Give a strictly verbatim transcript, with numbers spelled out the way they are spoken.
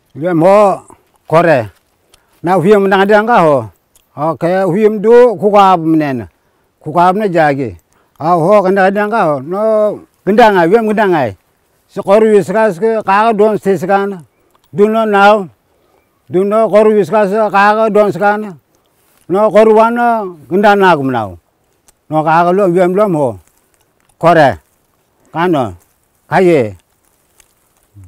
Lem ho kore. Na huyem na danga ho. Oke huyem do kukab menen. Kukab na jagi. A ho kana danga ho no gendanga yem gendanga. Sekoru wiskas ke ka don seskan. Duno naw. Duno koru wiskas ka don skan. No koru wana gendana kumnaw. No ka lo yem lom ho. Kore. Kano. Kaye.